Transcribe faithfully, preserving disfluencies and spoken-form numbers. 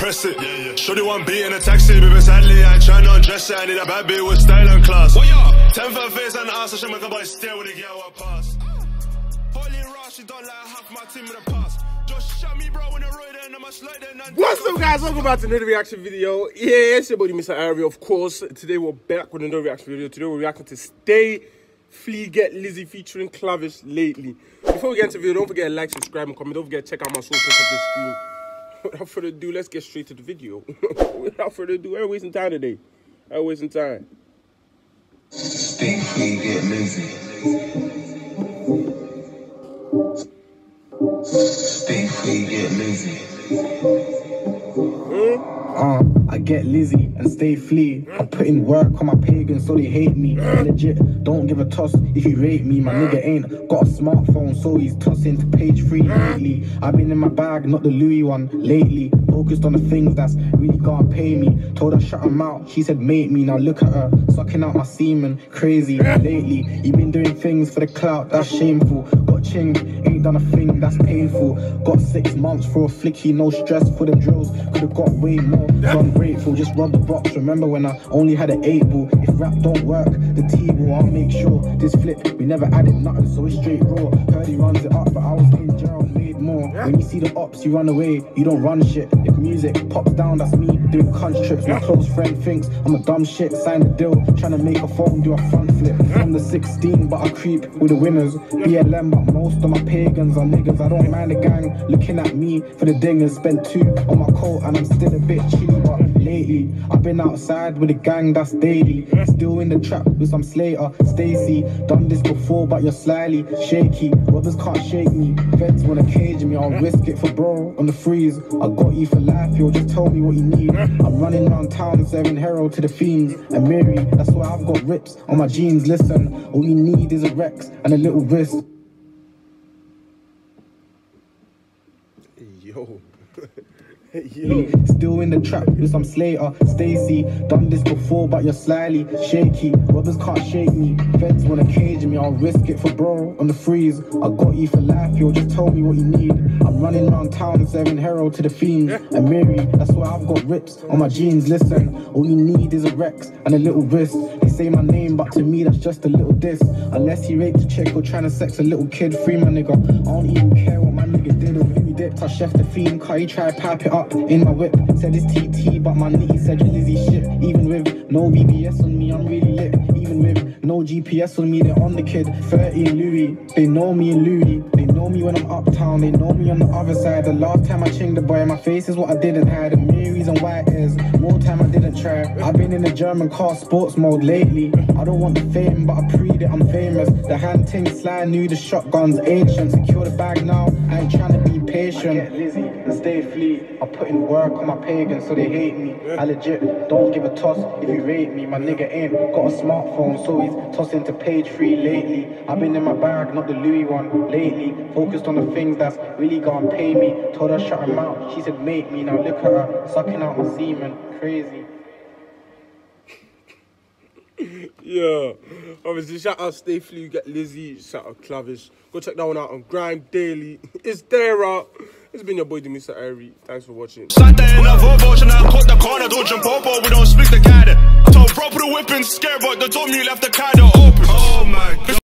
press it. Yeah, yeah. Shorty one beat in a taxi, baby, sadly, I ain't trying to undress it. I need a bad bitch with style and class. Oh, yeah. Ten for her face and ass, I should make a boy stare when they get out pass. Holy Ross, she don't like half my team with a pass. Just shut me, bro, when the road and I'm a slide then. What's up, guys? Welcome back to another reaction video. Yeah, it's your buddy, Mister I R E, of course. Today we're back with another reaction video. Today we're reacting to Stay Flee Get Lizzy featuring Clavish lately. Before we get into the video, don't forget to like, subscribe, and comment. Don't forget to check out my socials on the screen. Without further ado, let's get straight to the video. Without further ado, I ain't wasting time today. I ain't wasting time. Stay Flee Get Lizzy. Stay Flee Get Lizzy. Hmm? Uh, I get Lizzy and stay flee. I'm putting work on my pagans so they hate me. Legit, don't give a toss if you rate me. My nigga ain't got a smartphone, so he's tossing to page three lately. I've been in my bag, not the Louis one lately. Focused on the things that's really gonna pay me. Told her shut her mouth, she said mate me. Now look at her, sucking out my semen. Crazy lately, you been doing things for the clout, that's shameful. Got chinged, ain't done a thing, that's painful. Got six months for a flicky, no stress for the drills. Could've got way more, so I'm grateful. Just rob the box, remember when I only had an eight ball. If rap don't work, the T-ball, I'll make sure. This flip, we never added nothing, so it's straight raw. Heard he runs it up, but I was in jail, made more. When you see the ops, you run away, you don't run shit. If music pops down, that's me doing cunt trips. My close friend thinks I'm a dumb shit. Sign the deal, trying to make a phone do a front flip. From the sixteen, but I creep with the winners. B L M, but most of my pagans are niggas. I don't mind the gang looking at me for the dingers. Spent two on my coat and I'm still a bit chilly, but lately I've been outside with the gang, that's daily. Still in the trap with some Slater, Stacy. Done this before, but you're slyly shaky. Robbers can't shake me. Feds wanna cage me, I'll risk it for bro on the freeze. I got you for life, yo, just tell me what you need. I'm running around town serving hero to the fiends. And Mary, that's why I've got rips on my jeans. Listen, all you need is a Rex and a little wrist. Yo. Yo. Still in the trap with some Slater, Stacy. Done this before, but you're slyly shaky. Robbers can't shake me. Feds wanna cage me, I'll risk it for bro on the freeze. I got you for life, yo, just tell me what you need. I'm running around town serving hero to the fiends. And Mary, that's why I've got rips on my jeans. Listen, all you need is a Rex and a little wrist. They say my name, but to me that's just a little diss. Unless he raped a chick or trying to sex a little kid, free my nigga. I don't even care what my nigga did or who he dipped. I chef the fiend, car he tried to pipe it up in my whip. Said it's T T, but my knee said Lizzy shit. Even with no B B S on me, I'm really lit. Even with no G P S on me, they're on the kid. thirty in Louis, they know me in Louis. They know me when I'm uptown, they know me on the other side. The last time I chinged the boy, my face is what I didn't hide. And Mary's and white is more time I didn't try. I've been in the German car sports mode lately. I don't want the fame, but I preyed it, I'm famous. The hand ting sly, knew the shotgun's ancient. Secure the bag now, I ain't trying to be patient. I get Lizzy and stay flee. I put in work on my pagans so they hate me. I legit don't give a toss if you rate me. My nigga ain't got a smartphone, so he's tossing to page three lately. I've been in my bag, not the Louis one lately. Focused on the things that's really gonna pay me. Told her shut her mouth, she said make me. Now look at her, sucking out my semen. Crazy. Yeah, obviously shout out Stay Flee Get Lizzy, shout out Clavish. Go check that one out on Grind Daily. It's there out. It's been your boy Mister I R E. Thanks for watching. Sat there in a Volvo, and I cut the corner, don't jump over, we don't speak the guy. I told bro put the whip in, scared, but the door you left the car door open. Oh my God.